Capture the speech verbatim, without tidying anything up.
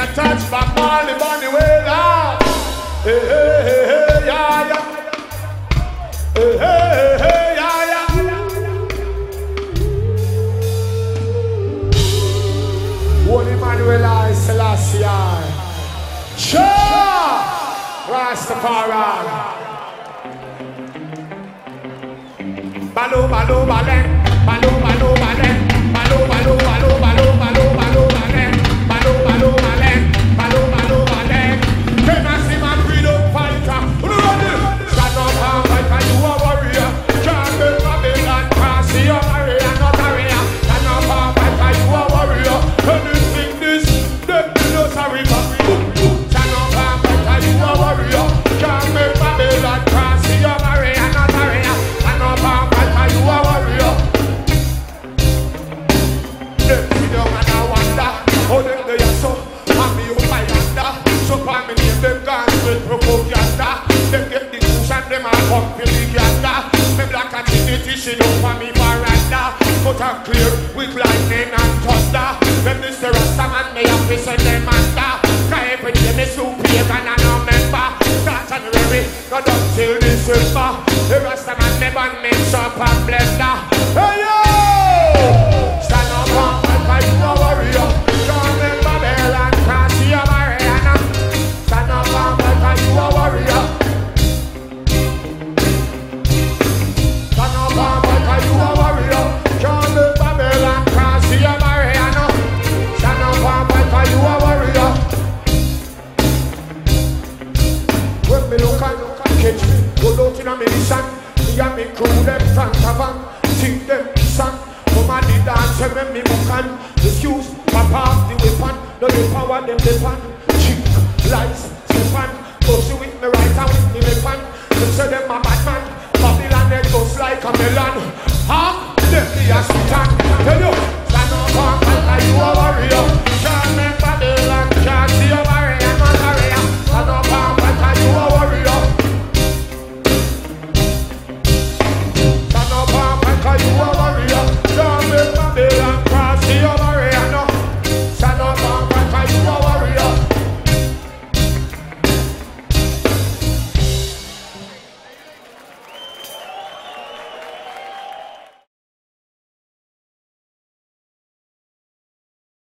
a touch back Marley Bunny way down. Hey, hey, hey, hey, yeah, yeah. Hey, hey, hey, yeah, yeah. One Emmanuel I Selassie I. Sure! Rastafari. Balu, balu, balen. Balu, balu, balen. Balu, balu, balu, balu, balu, balu, balen. Balu, balu, balen. Balu, balu, balen. Can I see my freedom fighter? Stand up and fight, cause you a warrior. Can't be Babylon, can't see your barrier, not barrier. Stand up and fight, cause you a warrior. Anything this, them no sorry for me. Stand up and fight, cause you a warrior. Can't be Babylon, can't see your barrier, not barrier. Stand up and fight, cause you a warrior. Them see them and I wonder how them they are so. And me up I under. So for me name them guns with propaganda. Them get the push and them a come for the ganda. Me black and dignity she don't for me veranda. But I'm clear with lightning and thunder. When this the Rasta man me have to send them under. Cause every day me soup pagan and no member. Start January, not until December. The Rasta man me ban mix up and blender. Hey yo! Stand up and fight cause you a warrior. Can't make Babylon, can't see your Mariana. Stand up and fight cause you a warrior. Stand up and fight cause you a warrior. Can't make Babylon, can't see your Mariana. Stand up and fight cause you a warrior. When me look and catch me, go out in a mission. Me and me crew them front of van. Think them son. Come and the dance and when me book and excuse pop off the weapon. No the power them the pan. Chick, lies, Stefan. Pussy with me right and with me me pan. Them say them a bad man. Babylon they goes like a melon. Huh? Them be a sultan. Tell you.